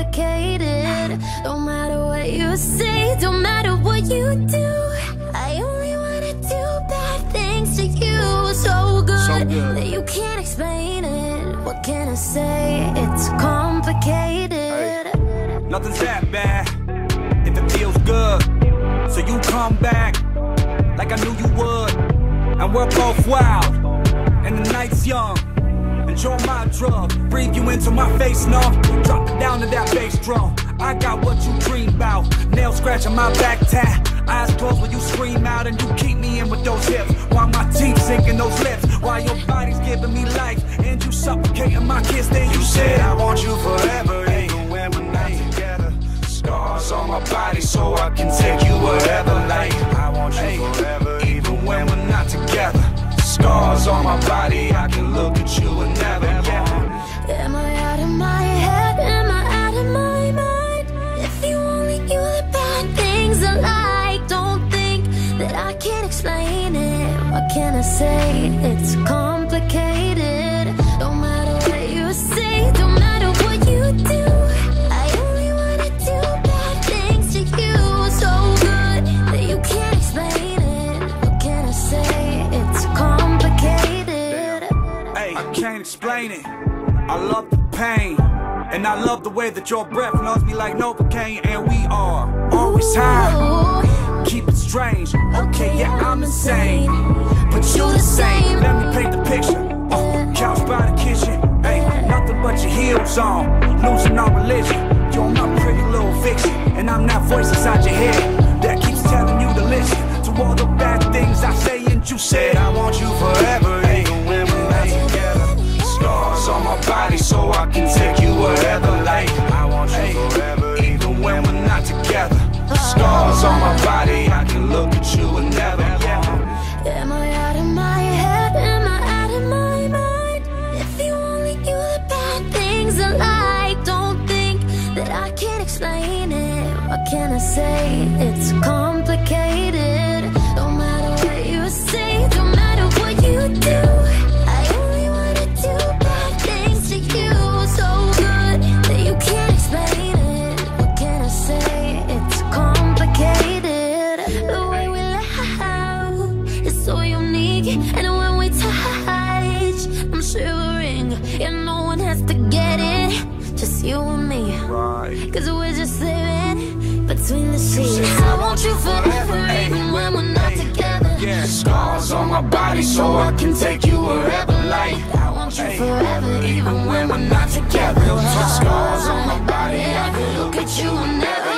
complicated. Don't matter what you say, don't matter what you do, I only wanna do bad things to you. So good that you can't explain it. What can I say? It's complicated. Hey, nothing's that bad if it feels good. So you come back like I knew you would. And we're both wild and the night's young. Enjoy my drug, breathe you into my face, no. Drop it down to that bass drum. I got what you dream about. Nail scratching my back tat. Eyes closed when you scream out, and you keep me in with those hips, while my teeth sink in those lips, while your body's giving me life, and you suffocating my kiss. Then you said I want you forever, even when we're not together. Scars on my body so I can take you wherever. Like I want you forever, even when we're not together. Scars on my body, I can look at you and never. Am I out of my head? Am I out of my mind? If you only knew the bad things I like, don't think that I can't explain it. What can I say? It's complicated. Don't matter what you say, don't matter what you do, I only wanna do bad things to you. So good that you can't explain it. What can I say? It's complicated. Hey, I can't explain it. I love the pain, and I love the way that your breath knows me like Novocaine. And we are always high, keep it strange. Okay, yeah, I'm insane, but you the same. Let me paint the picture. Couch by the kitchen, hey, nothing but your heels on, losing all religion. You're my pretty little fiction, and I'm that voice inside your head that keeps telling you to listen to all the bad things I say. And you said I want you forever, even when we're not together. Scars on my body so I can take you wherever. Like I want you forever, even when we're not together. Scars on my body, I can look at you and never. Am I out of my head? Am I out of my mind? If you only knew the bad things I like, don't think that I can't explain it. What can I say? It's complicated. Don't matter what you say, don't matter what you do, I only wanna do bad things to you. So good that you can't explain it. What can I say? It's complicated. The way we laugh is so unique, and when we touch, I'm shivering. Yeah, no one has to get it, just you and me. Cause we're just living between the sheets. I want you forever, even when we're not together. Yeah, scars on my body so I can take you wherever. Like I want you forever, even when we're not together. Scars on my body, I can look at you and never.